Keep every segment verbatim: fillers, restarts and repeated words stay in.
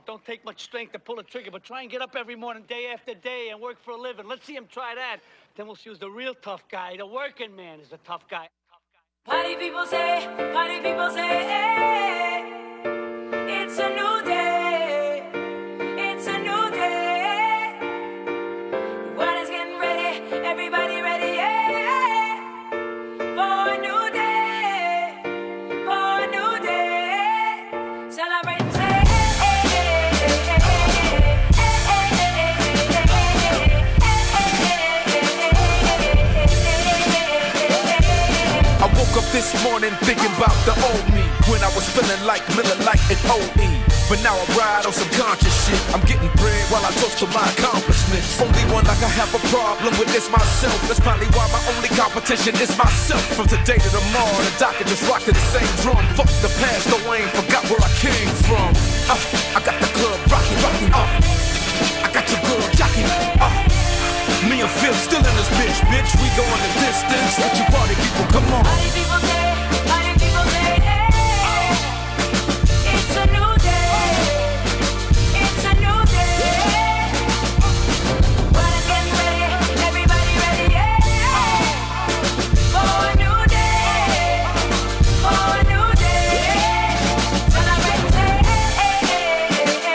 don't take much strength to pull a trigger, but try and get up every morning, day after day, and work for a living. Let's see him try that. Then we'll see who's the real tough guy. The working man is the tough guy. Party people say, party people say, hey, it's a new day, it's a new day. The world is getting ready, everybody ready, yeah, for a new day, for a new day. Celebrate and say, hey, hey, hey, hey, I woke up this morning thinking about the old me, when I was feeling like Miller Lite and O E. But now I ride on some conscious shit. I'm getting bread while I toast to my accomplishments. Only one like I have a problem with is myself. That's probably why my only competition is myself. From today to tomorrow, the doctor just rock to the same drum. Fuck the past, though I ain't forgot where I came from. uh, I got the club rockin', rockin', uh I got your girl jockey, uh me and Phil still in this bitch, bitch. We going the distance. Let you party people, come on. party people say, party people say, hey, it's a new day, it's a new day. World is getting ready, everybody ready, yeah, for a new day, for a new day. Celebrate and say, hey, hey, hey,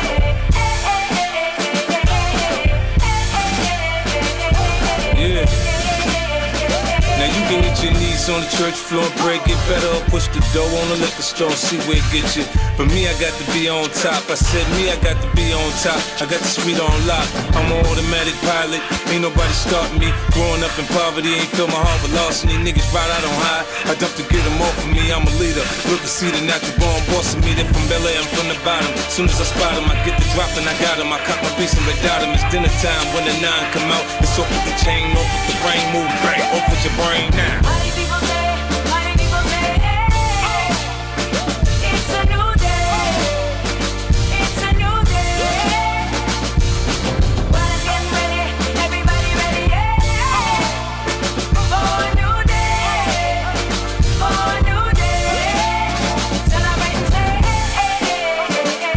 Yeah. Now you can hit your knees on the church floor and pray, get better, or push the dough on the liquor store, see where it gets you. But me, I got to be on top. I said me, I got to be on top. I got the street on lock. I'm an automatic pilot. Ain't nobody starting me. Growing up in poverty, ain't feel my heart with loss. And these niggas right out on high. I dump to get them off of me. I'm a leader. Look and see the natural born boss of me. They're from L A, I'm from the bottom. Soon as I spot them, I get the drop and I got them. I cop my piece and red dot 'em. It's dinner time when the nine come out. It's off with the chain, off with the brain, move bang, off with your brain now. party people say, party people say, hey, it's a new day, it's a new day. World is getting ready, everybody ready, yeah, for a new day, for a new day. Celebrate and say, hey, hey,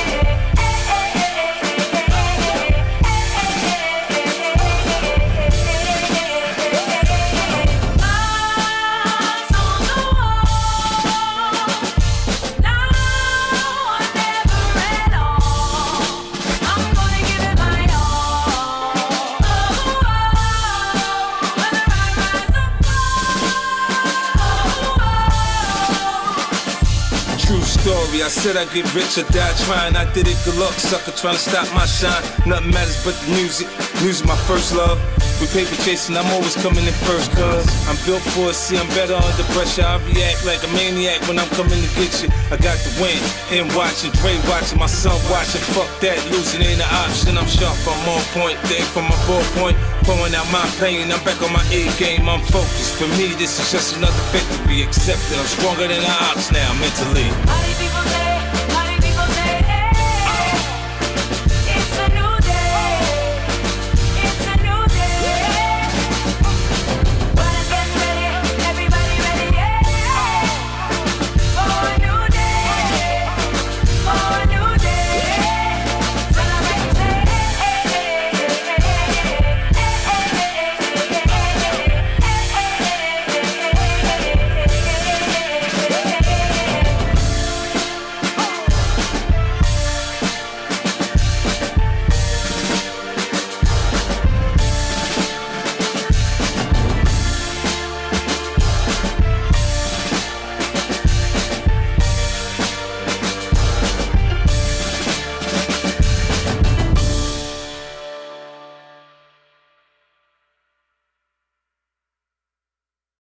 I said I'd get rich or die trying. I did it, good luck, sucker, trying to stop my shine. Nothing matters but the music. Music my first love. With paper chasing, I'm always coming in first, cuz I'm built for it, see I'm better under pressure. I react like a maniac when I'm coming to get you. I got the win, and watching, Dre watching, my son watching. Fuck that, losing ain't an option. I'm sharp, I'm on point, day from my ballpoint. Pouring out my pain, I'm back on my A game, I'm focused. For me, this is just another victory. Accepted, I'm stronger than the ops now, mentally.